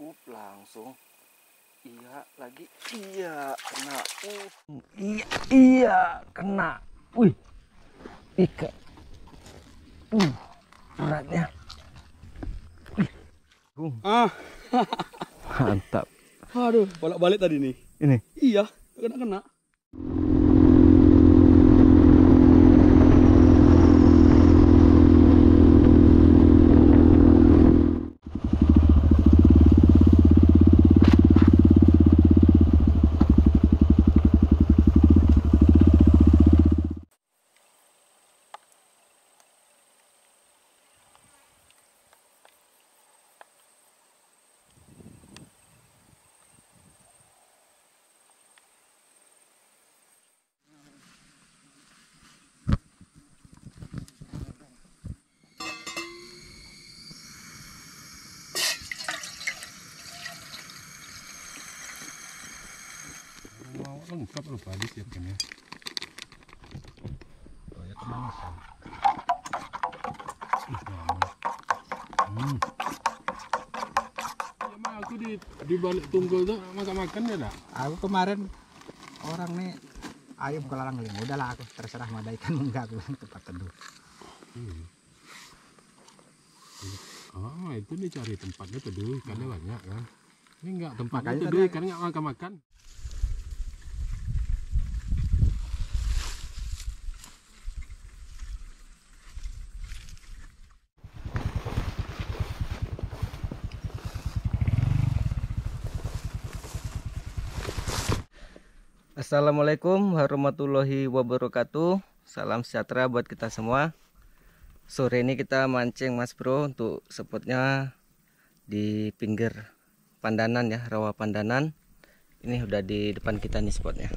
Langsung. Iya lagi. Iya kena. Iya kena. Wih. Ikan. Beratnya. Mantap. Aduh, bolak-balik tadi nih. Ini. Iya, kena-kena. Lengkap loh balik ya kan ya. Oh ya kemanasan. Ya mah aku di balik tunggul tuh makan ya dah. Aku kemarin orang nih ayo buka lalang ling. Udahlah aku terserah mau ada ikan enggak aku tempat teduh. Oh itu nih cari tempatnya teduh ikannya banyak kan. Ini enggak tempatnya Makanya teduh tadi ikannya enggak makan. Assalamualaikum warahmatullahi wabarakatuh. Salam sejahtera buat kita semua. Sore ini kita mancing Mas Bro untuk spotnya di pinggir Pandanan ya, rawa Pandanan. Ini udah di depan kita nih spotnya.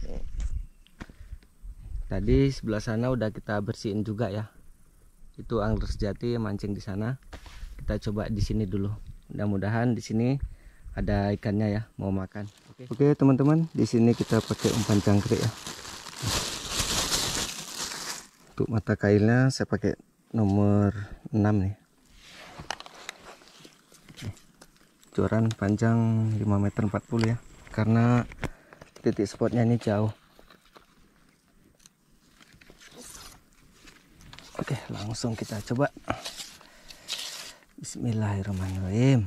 Tadi sebelah sana udah kita bersihin juga ya. Itu angler sejati mancing di sana. Kita coba di sini dulu. Mudah-mudahan di sini ada ikannya ya, mau makan. Oke teman-teman, di sini kita pakai umpan jangkrik ya. Untuk mata kailnya saya pakai nomor 6 nih. Joran panjang 5,40 meter ya. Karena titik spotnya ini jauh. Oke, langsung kita coba. Bismillahirrahmanirrahim.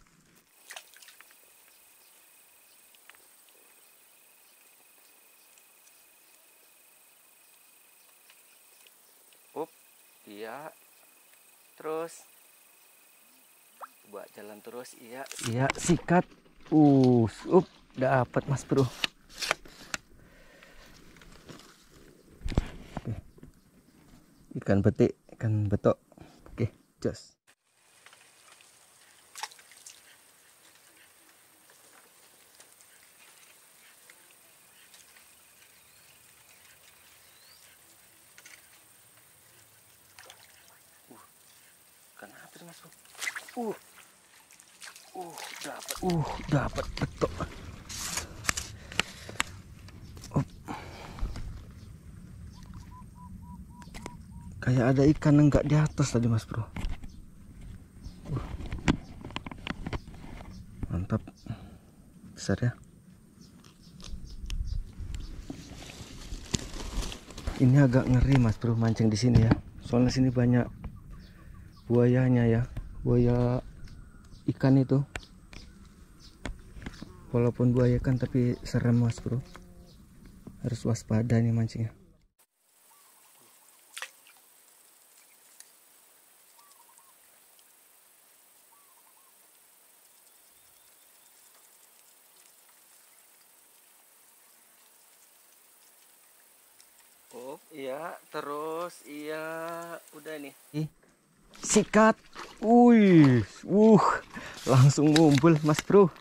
Iya, terus buat jalan terus. Iya sikat. Dapat Mas Bro. Oke. Ikan betik, ikan betok. Oke, jos. Kenapa sih Mas Bro? Dapat betok. Kayak ada ikan enggak di atas tadi Mas Bro. Mantap. Besar ya. Ini agak ngeri Mas Bro mancing di sini ya. Soalnya sini banyak buayanya ya. Buaya ikan itu. Walaupun buaya kan tapi serem Mas Bro. Harus waspada nih mancingnya. Iya, terus iya, udah nih. Sikat. Langsung ngumpul Mas Bro.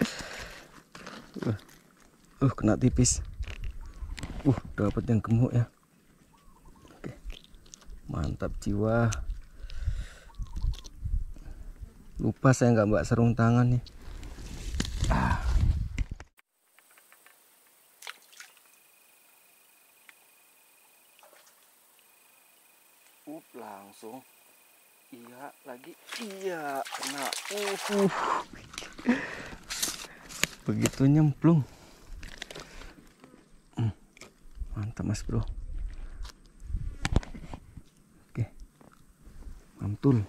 Kena tipis. Dapat yang gemuk ya. Oke. Mantap jiwa. Lupa saya nggak bawa sarung tangan nih. Langsung. Iya lagi. Iya kena. Begitu nyemplung. Mantap Mas Bro. Oke, mantul.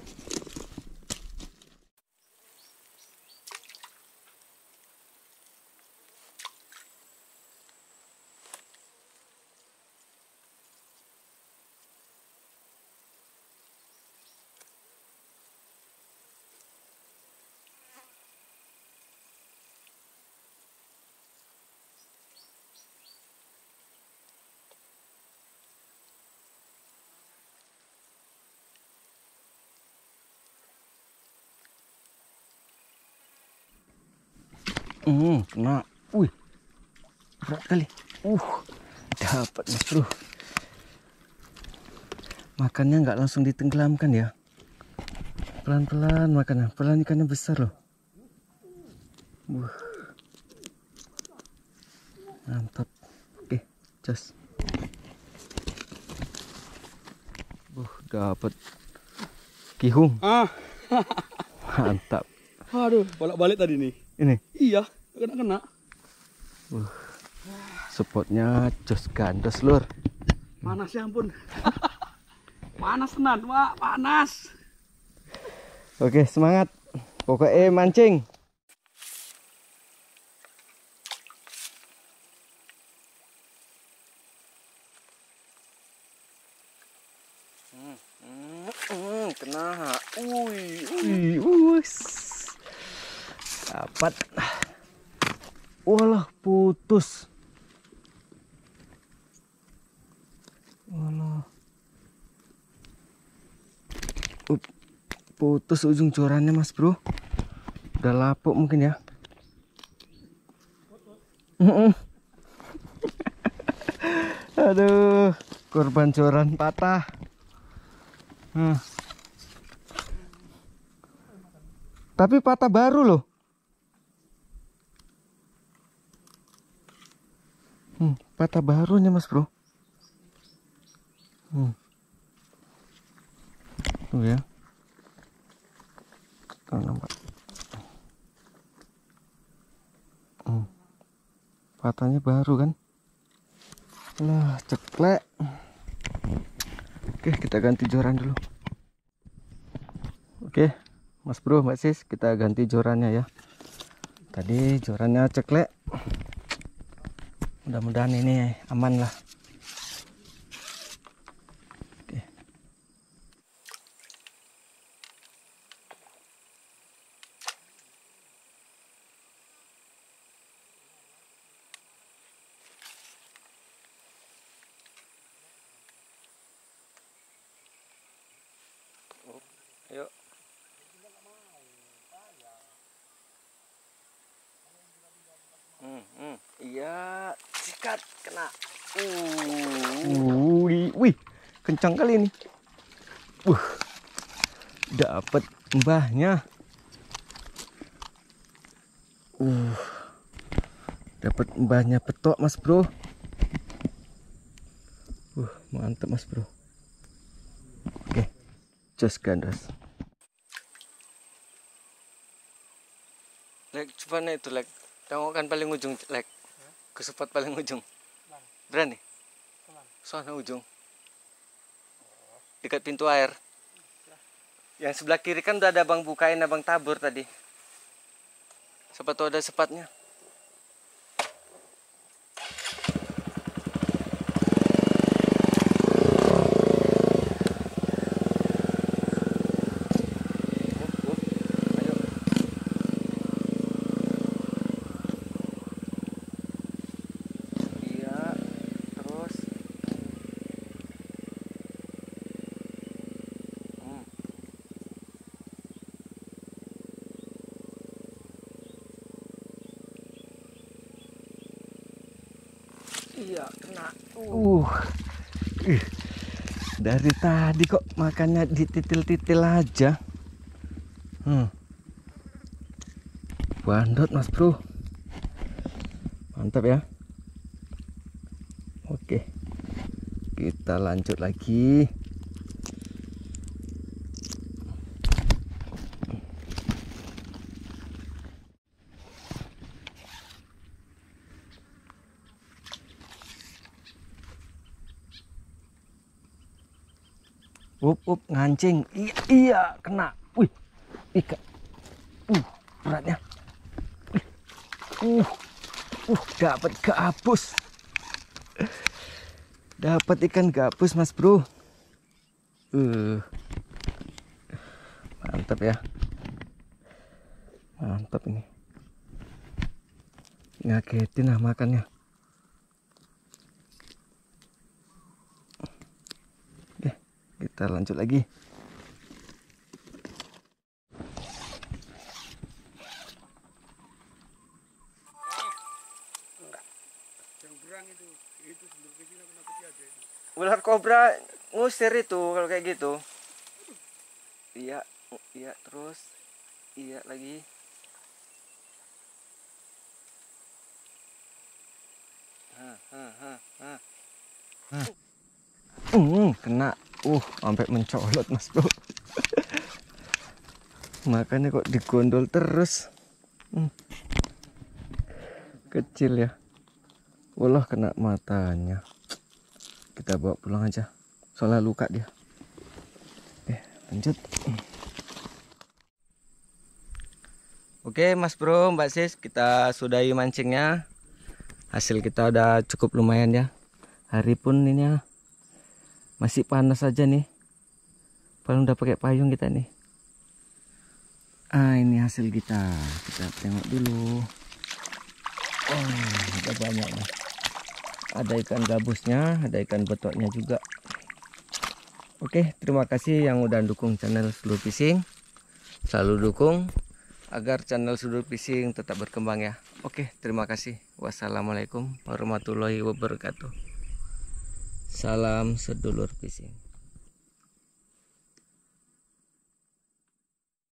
Kena. Wih, berat kali. Dapat Mas Bro. Makannya nggak langsung ditenggelamkan ya. Pelan-pelan makannya. Pelan, ikannya besar loh. Mantap. Oke, jos. Dapat kihung. Mantap. Aduh, bolak-balik tadi nih. Ini. Iya, kena. Spotnya jos gandos lur. Panas ya ampun. Panas tenan, Pak. Panas. Oke, semangat. Pokoknya mancing. Kena. Dapat. Walah, putus. Walah. Putus ujung corannya Mas Bro. Udah lapuk mungkin ya. Aduh, korban coran patah. Tapi patah baru loh. Patah barunya Mas Bro. Tuh ya. Tuh nampak. Patahnya baru kan. Lah, ceklek. Oke, kita ganti joran dulu. Oke, Mas Bro, Mbak Sis, kita ganti jorannya ya. Tadi jorannya ceklek. Mudah-mudahan ini aman lah. Oke. Yuk. Iya, sikat kena. Wih, kencang kali ini. Dapat mbahnya. Dapat mbahnya petok Mas Bro. Mantap Mas Bro. Oke, jos gandos. Lek, coba nih itu lek. Tengokkan paling ujung lek. Ke spot paling ujung. Berani? Soalnya ujung. Dekat pintu air. Yang sebelah kiri kan udah ada abang bukain, abang tabur tadi. Siapa tahu ada sepatnya. Iya, kena. Dari tadi kok makannya dititil-titil aja. Bandot Mas Bro. Mantap ya. Oke. Kita lanjut lagi. Ngancing. Iya, iya, kena. Wih, ikan. Beratnya. Dapat gabus. Dapat ikan gabus, Mas Bro. Mantap ya. Mantap ini. Ngagetin lah makannya. Oke, kita lanjut lagi. Ular kobra ngusir itu kalau kayak gitu. Iya, iya terus. Iya lagi. Kena. Sampai mencolot, Mas Bro. Makanya kok digondol terus. Kecil ya. Walah, kena matanya. Kita bawa pulang aja. Soalnya luka dia. Oke, lanjut. Oke, Mas Bro, Mbak Sis, kita sudahi mancingnya. Hasil kita udah cukup lumayan ya. Hari pun ini ya, masih panas aja nih. Paling udah pakai payung kita nih. Ini hasil kita. Kita tengok dulu. Udah banyak nih. Ada ikan gabusnya, ada ikan betoknya juga. Oke, terima kasih yang udah dukung channel Sudut Fishing. Selalu dukung agar channel Sudut Fishing tetap berkembang ya. Oke, terima kasih. Wassalamualaikum warahmatullahi wabarakatuh. Salam sedulur fishing.